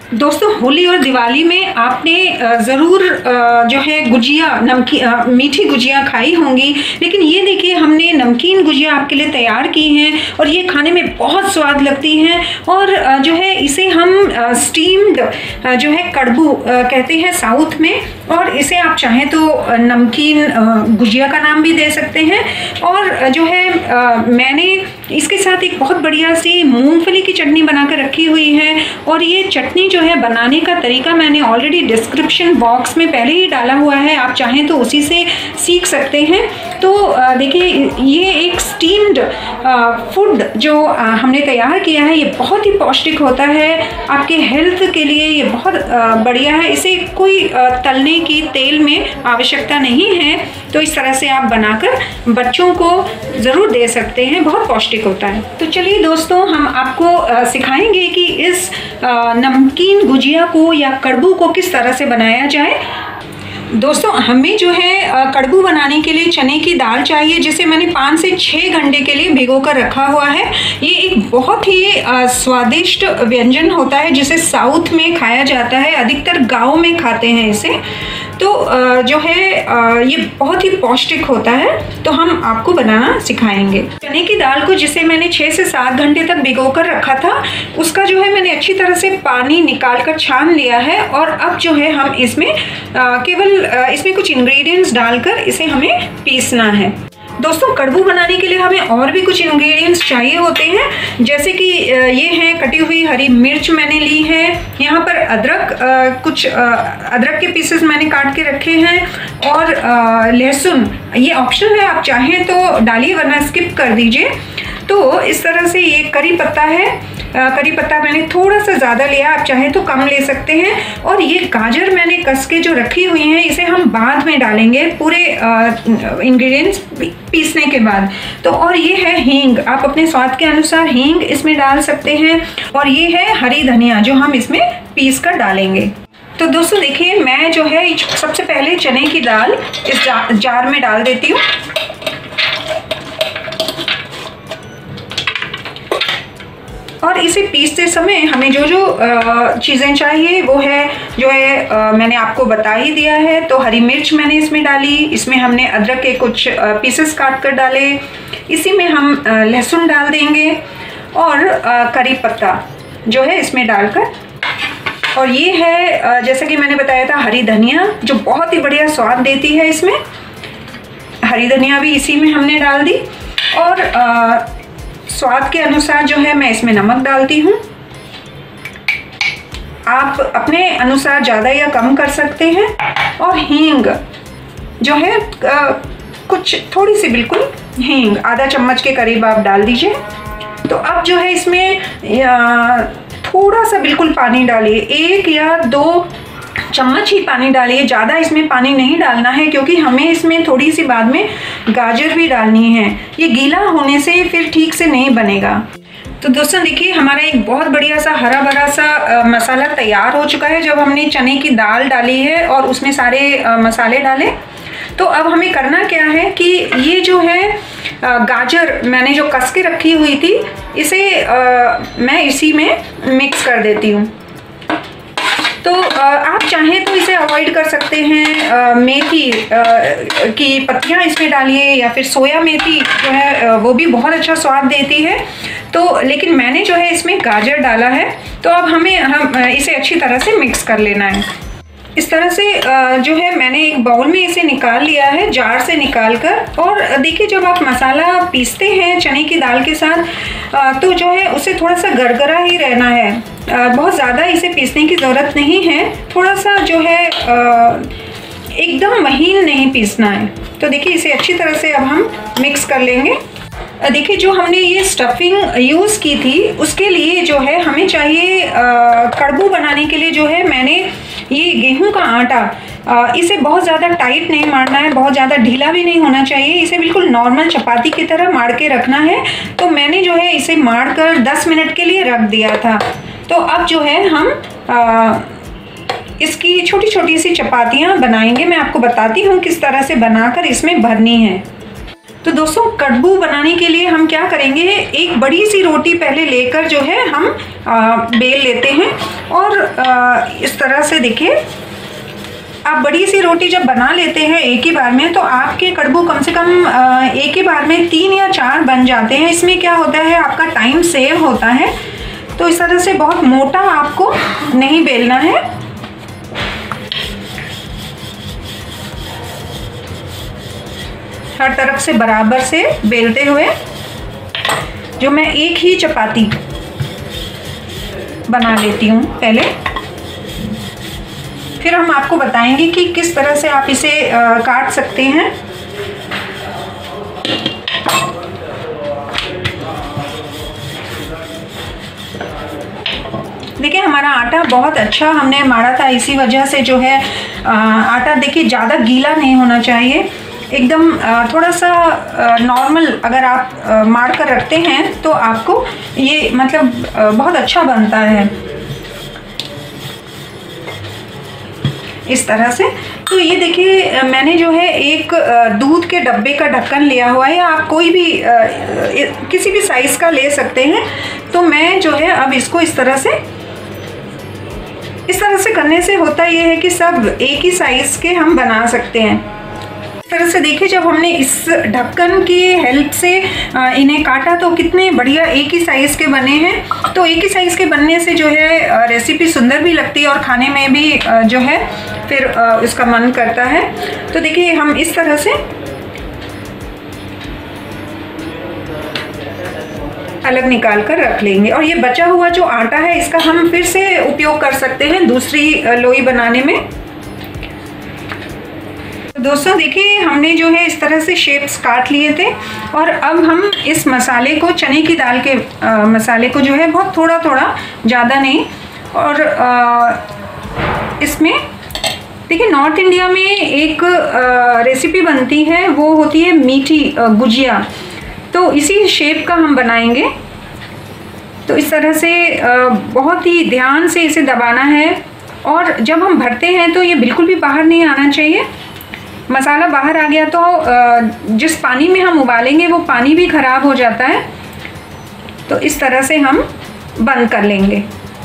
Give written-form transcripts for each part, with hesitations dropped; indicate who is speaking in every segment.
Speaker 1: दोस्तों, होली और दिवाली में आपने ज़रूर जो है गुजिया नमकीन मीठी गुजिया खाई होंगी, लेकिन ये देखिए हमने नमकीन गुजिया आपके लिए तैयार की हैं और ये खाने में बहुत स्वाद लगती हैं। और जो है इसे हम स्टीम्ड जो है कड़बू कहते हैं साउथ में, और इसे आप चाहें तो नमकीन गुजिया का नाम भी दे सकते हैं। और जो है मैंने इसके साथ एक बहुत बढ़िया सी मूंगफली की चटनी बनाकर रखी हुई है, और ये चटनी जो है बनाने का तरीका मैंने ऑलरेडी डिस्क्रिप्शन बॉक्स में पहले ही डाला हुआ है, आप चाहें तो उसी से सीख सकते हैं। तो देखिए ये एक स्टीम्ड फूड जो हमने तैयार किया है, ये बहुत ही पौष्टिक होता है, आपके हेल्थ के लिए ये बहुत बढ़िया है। इसे कोई तलने की तेल में आवश्यकता नहीं है, तो इस तरह से आप बनाकर बच्चों को ज़रूर दे सकते हैं, बहुत पौष्टिक होता है। तो चलिए दोस्तों, हम आपको सिखाएंगे कि इस नमकीन गुजिया को या कड़बू को किस तरह से बनाया जाए। दोस्तों, हमें जो है कड़बू बनाने के लिए चने की दाल चाहिए, जिसे मैंने 5 से 6 घंटे के लिए भिगो कर रखा हुआ है। ये एक बहुत ही स्वादिष्ट व्यंजन होता है जिसे साउथ में खाया जाता है, अधिकतर गाँव में खाते हैं इसे। तो जो है ये बहुत ही पौष्टिक होता है, तो हम आपको बनाना सिखाएंगे। चने की दाल को जिसे मैंने 6 से 7 घंटे तक भिगो कर रखा था, उसका जो है मैंने अच्छी तरह से पानी निकाल कर छान लिया है। और अब जो है हम इसमें केवल इसमें कुछ इंग्रेडिएंट्स डालकर इसे हमें पीसना है। दोस्तों, कड़बू बनाने के लिए हमें और भी कुछ इंग्रेडिएंट्स चाहिए होते हैं, जैसे कि ये है कटी हुई हरी मिर्च मैंने ली है, यहाँ पर अदरक कुछ अदरक के पीसेस मैंने काट के रखे हैं, और लहसुन ये ऑप्शनल है, आप चाहें तो डालिए वरना स्किप कर दीजिए। तो इस तरह से ये करी पत्ता है, करी पत्ता मैंने थोड़ा सा ज़्यादा लिया, आप चाहें तो कम ले सकते हैं। और ये गाजर मैंने कस के जो रखी हुई हैं, इसे हम बाद में डालेंगे पूरे इंग्रेडिएंट्स पीसने के बाद। तो और ये है हींग, आप अपने स्वाद के अनुसार हींग इसमें डाल सकते हैं। और ये है हरी धनिया जो हम इसमें पीस कर डालेंगे। तो दोस्तों देखिए, मैं जो है सबसे पहले चने की दाल इस जार में डाल देती हूँ। और इसे पीसते समय हमें जो जो चीज़ें चाहिए वो है जो है मैंने आपको बता ही दिया है। तो हरी मिर्च मैंने इसमें डाली, इसमें हमने अदरक के कुछ पीसेस काट कर डाले, इसी में हम लहसुन डाल देंगे, और करी पत्ता जो है इसमें डालकर, और ये है जैसे कि मैंने बताया था हरी धनिया, जो बहुत ही बढ़िया स्वाद देती है। इसमें हरी धनिया भी इसी में हमने डाल दी, और स्वाद के अनुसार जो है मैं इसमें नमक डालती हूँ। आप अपने अनुसार ज़्यादा या कम कर सकते हैं। और हींग जो है कुछ थोड़ी सी बिल्कुल हींग, आधा चम्मच के करीब आप डाल दीजिए। तो अब जो है इसमें थोड़ा सा बिल्कुल पानी डालिए, 1 या 2 चम्मच ही पानी डालिए, ज़्यादा इसमें पानी नहीं डालना है, क्योंकि हमें इसमें थोड़ी सी बाद में गाजर भी डालनी है। ये गीला होने से फिर ठीक से नहीं बनेगा। तो दोस्तों देखिए, हमारा एक बहुत बढ़िया सा हरा भरा सा मसाला तैयार हो चुका है, जब हमने चने की दाल डाली है और उसमें सारे मसाले डाले। तो अब हमें करना क्या है कि ये जो है गाजर मैंने जो कस के रखी हुई थी, इसे मैं इसी में मिक्स कर देती हूँ। तो आप चाहें तो इसे अवॉइड कर सकते हैं, मेथी की पत्तियां इसमें डालिए, या फिर सोया मेथी जो है वो भी बहुत अच्छा स्वाद देती है। तो लेकिन मैंने जो है इसमें गाजर डाला है। तो अब हम इसे अच्छी तरह से मिक्स कर लेना है। इस तरह से जो है मैंने एक बाउल में इसे निकाल लिया है, जार से निकाल कर। और देखिए, जब आप मसाला पीसते हैं चने की दाल के साथ, तो जो है उसे थोड़ा सा गरगरा ही रहना है, बहुत ज़्यादा इसे पीसने की ज़रूरत नहीं है। थोड़ा सा जो है एकदम महीन नहीं पीसना है। तो देखिए, इसे अच्छी तरह से अब हम मिक्स कर लेंगे। देखिए, जो हमने ये स्टफिंग यूज़ की थी, उसके लिए जो है हमें चाहिए कड़बू बनाने के लिए जो है मैंने ये गेहूं का आटा, इसे बहुत ज़्यादा टाइट नहीं मारना है, बहुत ज़्यादा ढीला भी नहीं होना चाहिए, इसे बिल्कुल नॉर्मल चपाती की तरह मार के रखना है। तो मैंने जो है इसे मार कर 10 मिनट के लिए रख दिया था। तो अब जो है हम इसकी छोटी छोटी सी चपातियाँ बनाएंगे। मैं आपको बताती हूँ किस तरह से बनाकर इसमें भरनी है। तो दोस्तों कड़बू बनाने के लिए हम क्या करेंगे, एक बड़ी सी रोटी पहले लेकर जो है हम बेल लेते हैं। और इस तरह से देखिए, आप बड़ी सी रोटी जब बना लेते हैं एक ही बार में, तो आपके कड़बू कम से कम एक ही बार में 3 या 4 बन जाते हैं। इसमें क्या होता है, आपका टाइम सेव होता है। तो इस तरह से बहुत मोटा आपको नहीं बेलना है। हर तरफ से बराबर से बेलते हुए, जो मैं एक ही चपाती बना लेती हूँ पहले, फिर हम आपको बताएंगे कि किस तरह से आप इसे काट सकते हैं। देखिए हमारा आटा बहुत अच्छा हमने मारा था, इसी वजह से जो है आटा देखिए ज़्यादा गीला नहीं होना चाहिए, एकदम थोड़ा सा नॉर्मल अगर आप मार कर रखते हैं तो आपको ये मतलब बहुत अच्छा बनता है इस तरह से। तो ये देखिए मैंने जो है एक दूध के डब्बे का ढक्कन लिया हुआ है, या आप कोई भी किसी भी साइज़ का ले सकते हैं। तो मैं जो है अब इसको इस तरह से करने से होता ये है कि सब एक ही साइज़ के हम बना सकते हैं। इस तरह से देखिए जब हमने इस ढक्कन की हेल्प से इन्हें काटा तो कितने बढ़िया एक ही साइज़ के बने हैं। तो एक ही साइज़ के बनने से जो है रेसिपी सुंदर भी लगती है और खाने में भी जो है फिर उसका मन करता है। तो देखिए हम इस तरह से अलग निकाल कर रख लेंगे, और ये बचा हुआ जो आटा है इसका हम फिर से उपयोग कर सकते हैं दूसरी लोई बनाने में। दोस्तों देखिए हमने जो है इस तरह से शेप्स काट लिए थे, और अब हम इस मसाले को, चने की दाल के मसाले को जो है बहुत थोड़ा थोड़ा, ज़्यादा नहीं। और इसमें देखिए नॉर्थ इंडिया में एक रेसिपी बनती है, वो होती है मीठी गुजिया। तो इसी शेप का हम बनाएंगे। तो इस तरह से बहुत ही ध्यान से इसे दबाना है, और जब हम भरते हैं तो ये बिल्कुल भी बाहर नहीं आना चाहिए। मसाला बाहर आ गया तो जिस पानी में हम उबालेंगे वो पानी भी ख़राब हो जाता है। तो इस तरह से हम बंद कर लेंगे।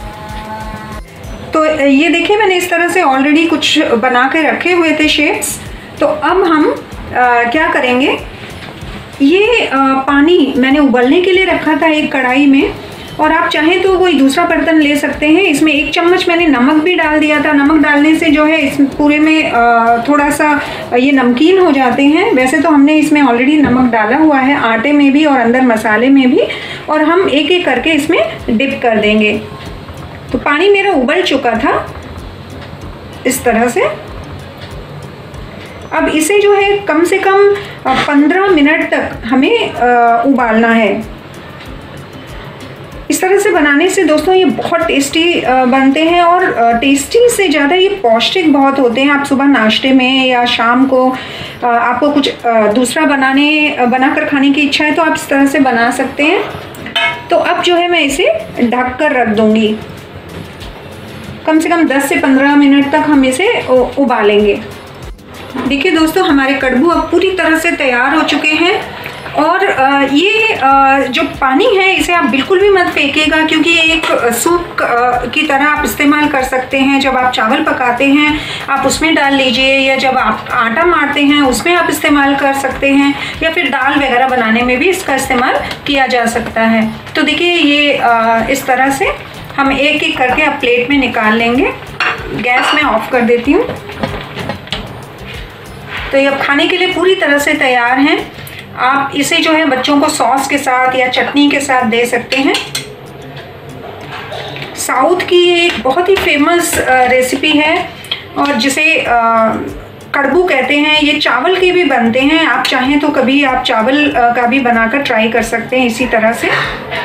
Speaker 1: तो ये देखिए मैंने इस तरह से ऑलरेडी कुछ बना के रखे हुए थे शेप्स। तो अब हम क्या करेंगे, ये पानी मैंने उबलने के लिए रखा था एक कढ़ाई में, और आप चाहें तो कोई दूसरा बर्तन ले सकते हैं। इसमें 1 चम्मच मैंने नमक भी डाल दिया था। नमक डालने से जो है इस पूरे में थोड़ा सा ये नमकीन हो जाते हैं। वैसे तो हमने इसमें ऑलरेडी नमक डाला हुआ है, आटे में भी और अंदर मसाले में भी, और हम एक एक करके इसमें डिप कर देंगे। तो पानी मेरा उबल चुका था इस तरह से। अब इसे जो है कम से कम 15 मिनट तक हमें उबालना है। इस तरह से बनाने से दोस्तों ये बहुत टेस्टी बनते हैं, और टेस्टी से ज़्यादा ये पौष्टिक बहुत होते हैं। आप सुबह नाश्ते में या शाम को आपको कुछ दूसरा बनाकर खाने की इच्छा है तो आप इस तरह से बना सकते हैं। तो अब जो है मैं इसे ढक कर रख दूँगी। कम से कम 10 से 15 मिनट तक हम इसे उबालेंगे। देखिए दोस्तों हमारे कड़बू अब पूरी तरह से तैयार हो चुके हैं, और ये जो पानी है इसे आप बिल्कुल भी मत फेंकिएगा, क्योंकि ये एक सूप की तरह आप इस्तेमाल कर सकते हैं। जब आप चावल पकाते हैं आप उसमें डाल लीजिए, या जब आप आटा मारते हैं उसमें आप इस्तेमाल कर सकते हैं, या फिर दाल वगैरह बनाने में भी इसका इस्तेमाल किया जा सकता है। तो देखिए ये इस तरह से हम एक एक करके अब प्लेट में निकाल लेंगे। गैस मैं ऑफ कर देती हूँ। तो ये अब खाने के लिए पूरी तरह से तैयार हैं। आप इसे जो है बच्चों को सॉस के साथ या चटनी के साथ दे सकते हैं। साउथ की एक बहुत ही फेमस रेसिपी है, और जिसे कड़बू कहते हैं। ये चावल के भी बनते हैं, आप चाहें तो कभी आप चावल का भी बनाकर ट्राई कर सकते हैं इसी तरह से।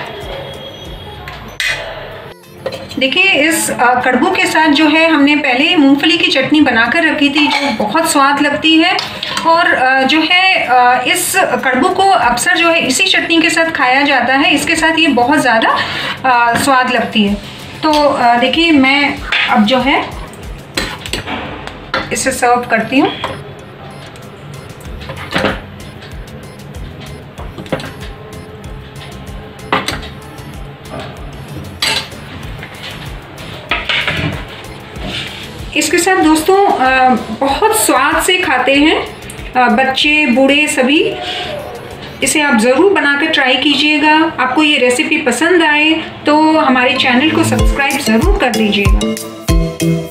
Speaker 1: देखिए इस कड़बू के साथ जो है हमने पहले मूंगफली की चटनी बनाकर रखी थी, जो बहुत स्वाद लगती है। और जो है इस कड़बू को अक्सर जो है इसी चटनी के साथ खाया जाता है। इसके साथ ये बहुत ज़्यादा स्वाद लगती है। तो देखिए मैं अब जो है इसे सर्व करती हूँ। साथ दोस्तों बहुत स्वाद से खाते हैं बच्चे बूढ़े सभी। इसे आप ज़रूर बनाकर ट्राई कीजिएगा। आपको ये रेसिपी पसंद आए तो हमारे चैनल को सब्सक्राइब ज़रूर कर दीजिएगा।